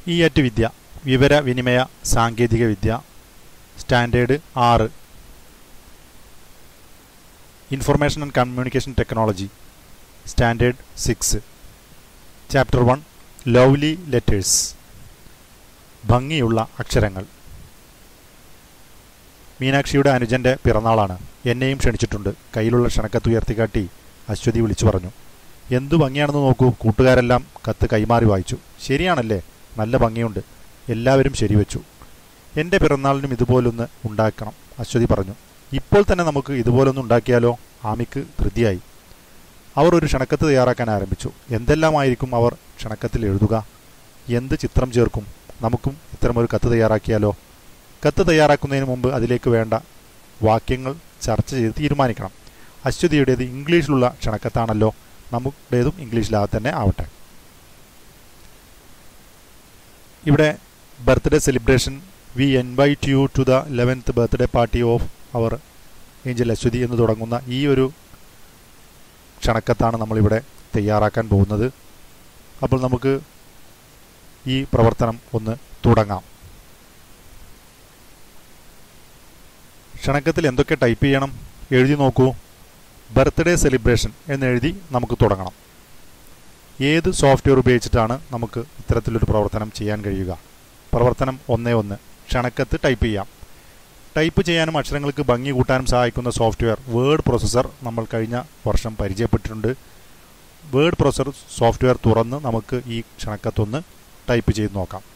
ഈയറ്റ് വിദ്യ, വിവരവിനിമയ സാങ്കേതിക വിദ്യ, standard 6. Information and communication technology, standard 6. Chapter 1 lovely letters, ഭംഗിയുള്ള അക്ഷരങ്ങൾ. മീനാക്ഷിയുടെ അനുജൻ്റെ പിറന്നാളാണ്. എന്നെയും ക്ഷണിച്ചിട്ടുണ്ട്. കയ്യിലുള്ള ക്ഷണക്കത്ത് ഉയർത്തിക്കാട്ടി അശ്വതി വിളിച്ചു പറഞ്ഞു. എന്തു ഭംഗിയാണെന്ന് നോക്കൂ. കൂട്ടുകാരെല്ലാം കത്ത് കൈമാറി വായിച്ചു. ശരിയാണല്ലേ, നല്ല ഭംഗിയുണ്ട്. എല്ലാവരും ശരിവെച്ചു. എൻ്റെ പിറന്നാളിനും ഇതുപോലൊന്ന് ഉണ്ടാക്കണം, അശ്വതി പറഞ്ഞു. ഇപ്പോൾ തന്നെ നമുക്ക് ഇതുപോലൊന്ന് ഉണ്ടാക്കിയാലോ? ആമിക്ക് ധൃതിയായി. അവർ ഒരു ക്ഷണക്കത്ത് തയ്യാറാക്കാൻ ആരംഭിച്ചു. എന്തെല്ലാമായിരിക്കും അവർ ക്ഷണക്കത്തിൽ എഴുതുക? എന്ത് ചിത്രം ചേർക്കും? നമുക്കും ഇത്തരമൊരു കത്ത് തയ്യാറാക്കിയാലോ? കത്ത് തയ്യാറാക്കുന്നതിന് മുമ്പ് അതിലേക്ക് വേണ്ട വാക്യങ്ങൾ ചർച്ച ചെയ്ത് തീരുമാനിക്കണം. അശ്വതിയുടേത് ഇംഗ്ലീഷിലുള്ള ക്ഷണക്കത്താണല്ലോ, നമ്മുടേതും ഇംഗ്ലീഷിലാകെ തന്നെ ആവട്ടെ. ഇവിടെ birthday celebration, we invite you to the 11th birthday party of our angel Aswathy എന്ന് തുടങ്ങുന്ന ഈ ഒരു ക്ഷണക്കത്താണ് നമ്മളിവിടെ തയ്യാറാക്കാൻ പോകുന്നത്. അപ്പോൾ നമുക്ക് ഈ പ്രവർത്തനം ഒന്ന് തുടങ്ങാം. ക്ഷണക്കത്തിൽ എന്തൊക്കെ ടൈപ്പ് ചെയ്യണം? എഴുതി നോക്കൂ. ബർത്ത്ഡേ സെലിബ്രേഷൻ എന്നെഴുതി നമുക്ക് തുടങ്ങണം. ഏത് സോഫ്റ്റ്വെയർ ഉപയോഗിച്ചിട്ടാണ് നമുക്ക് ഇത്തരത്തിലൊരു പ്രവർത്തനം ചെയ്യാൻ കഴിയുക? പ്രവർത്തനം 1.1 ക്ഷണക്കത്ത് ടൈപ്പ് ചെയ്യാം. ടൈപ്പ് ചെയ്യാനും അക്ഷരങ്ങൾക്ക് ഭംഗി കൂട്ടാനും സഹായിക്കുന്ന സോഫ്റ്റ്വെയർ വേർഡ് പ്രോസസ്സർ നമ്മൾ കഴിഞ്ഞ വർഷം പരിചയപ്പെട്ടിട്ടുണ്ട്. വേർഡ് പ്രോസസ്സർ സോഫ്റ്റ്വെയർ തുറന്ന് നമുക്ക് ഈ ക്ഷണക്കത്തൊന്ന് ടൈപ്പ് ചെയ്ത് നോക്കാം.